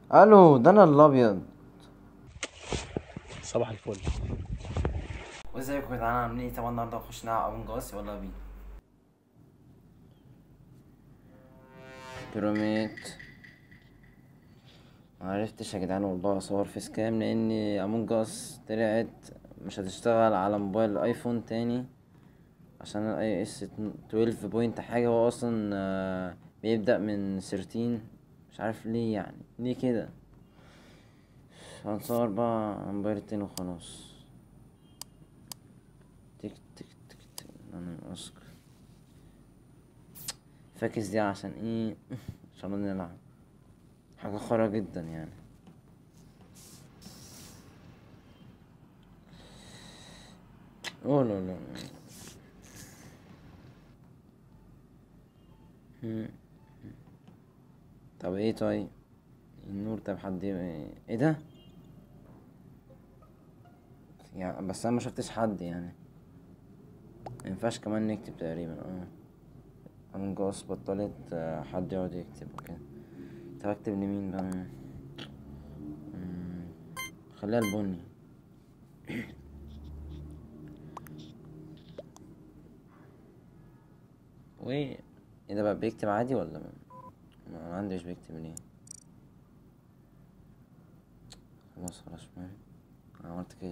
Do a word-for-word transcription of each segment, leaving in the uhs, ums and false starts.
الو، ده انا الابيض. صباح الفل. وازيكم يا جدعان، عاملين ايه؟ طبعا النهارده هنخش نلعب امونج اس، يلا بينا. بيراميد. معرفتش يا جدعان والله اصور في سكام، لان امونج اس طلعت مش هتشتغل على موبايل الايفون تاني، عشان الاي اس اتناشر بوينت حاجه. هو اصلا آه، بيبدأ من تلتاشر. مش عارف ليه، يعني ليه كده. هنصور بقى على موبايل التاني وخلاص. تك تك تك تك. انا اسكت. فاكس دي عشان ايه؟ عشان نلعب حاجة خرا جدا يعني. اوه لا لا. مم. طب ايه؟ طيب النور. طب حد ايه إيه ده؟ يعني بس انا ما شفتش حد يعني. مينفعش كمان نكتب تقريبا. اه انجاز بطلت آه، حد يقعد يكتب وكده. طب اكتب لمين بقى؟ مم، خليها البني. وايه؟ ايه ده بقى؟ بيكتب عادي ولا ما ما عنديش بيكتب ليه؟ خلاص خلاص مهم. أنا عملت كده.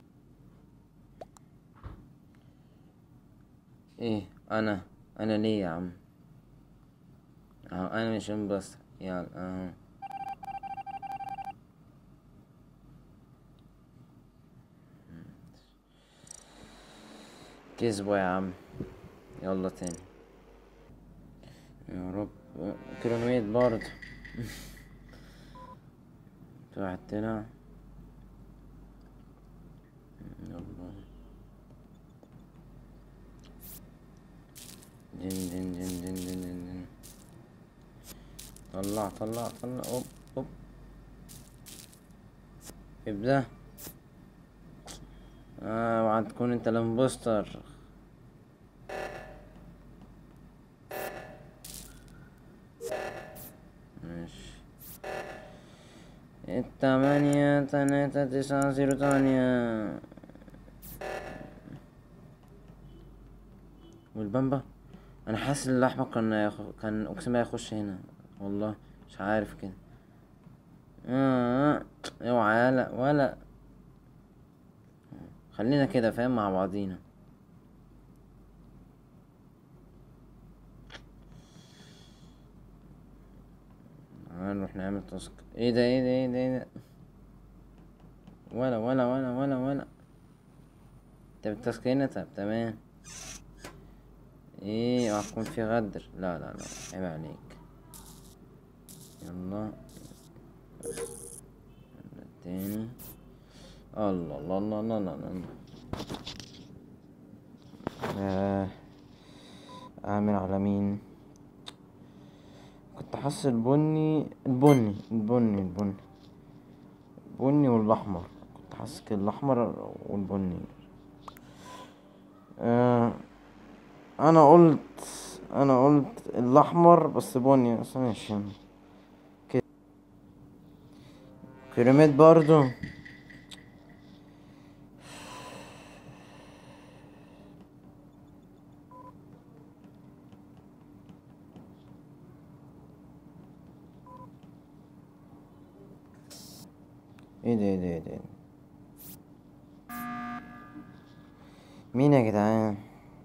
ايه انا؟ انا ليه يا عم؟ اهو انا مش بس يلا اهو. كسبوا يا عم. يلا تاني. يا رب. كيلوميت برضه. في واحد طلع. يلا. دين دين دين دين دين دين دين. طلع طلع طلع. اوب اوب. ابدأ. اه وعد تكون انت الامبوستر. ماشي. التمانية تلاتة تسعة زيرو تمانية. والبامبا. انا حاسس ان الاحمر كان يخ... كان اقسم بالله يخش هنا. والله مش عارف كده. اه اوعى لا ولا. خلينا كده فاهم مع بعضينا. هنروح نعمل تاسك. ايه ده ايه ده ايه ده ايه ده؟ ولا ولا ولا ولا ولا. طب التاسك هنا. طب تمام. ايه هتكون في غدر؟ لا لا لا، عيب عليك. يلا. التاني. الله الله الله الله الله الله. آه. اعمل على مين؟ كنت حاسس البني البني البني البني البني والاحمر. كنت حاسس كده الاحمر والبني. آه. انا قلت انا قلت الاحمر بس بني، بس ماشي كده. كريمات برضو. ايه ده ايه ده ايه ده إيه ده؟ مين يا جدعان؟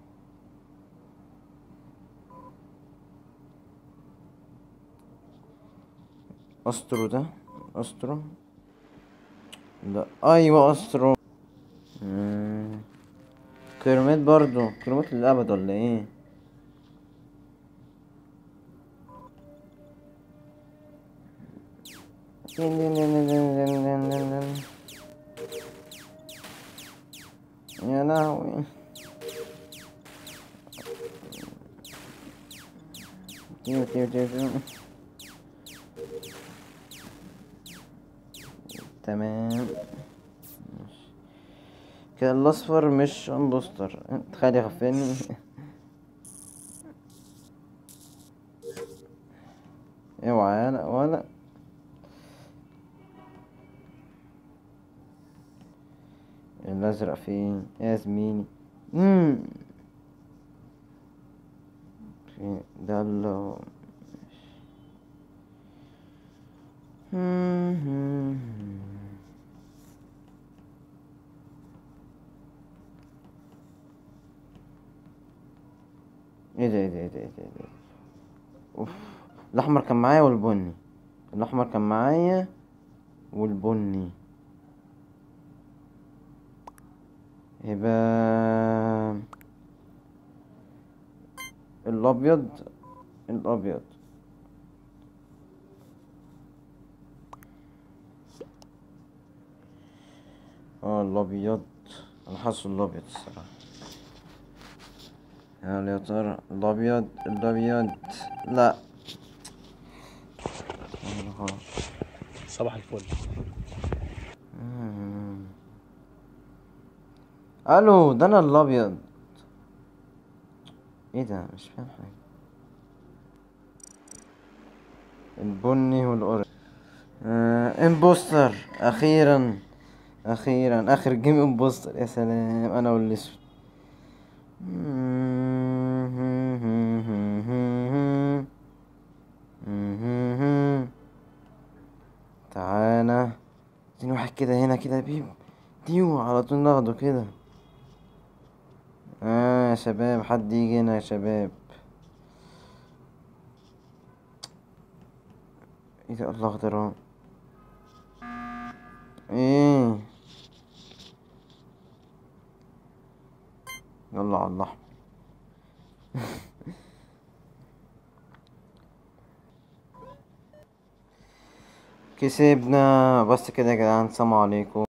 استرو ده. استرو. لا ايوه استرو. مم. كريمات برضو. كريمات للابد ولا ايه؟ يا لهوي. تيو تيو تيو تيو. تمام. كده الاصفر مش امبوستر. تخيل يغفلني. اوعى لا ولا. الازرق فين يا زميلي؟ مم. في ده اللي ايه ده ايه ده ايه ده ايه ده إيه ده؟ اوف. الاحمر كان معايا والبني. الاحمر كان معايا والبني. يبقى الابيض. الابيض. اه الابيض. انا حاسه الابيض الصراحه. هل يا ترى الابيض الابيض؟ لا. أنا غلط. صباح الفل. مم. الو ده انا الابيض. ايه ده مش فاهم حاجه. البني والاورنج. آه امبوستر اخيرا. اخيرا اخر جيم امبوستر يا سلام انا والاسود. تعالى. اديني واحد كده هنا كده يا بيب. ديو على طول ناخده كده. اه يا شباب حد يجي هنا يا شباب. ايه ده الله اخضر اهو. ايه. يلا على الله. كسبنا بس كده يا جدعان، سلام عليكم.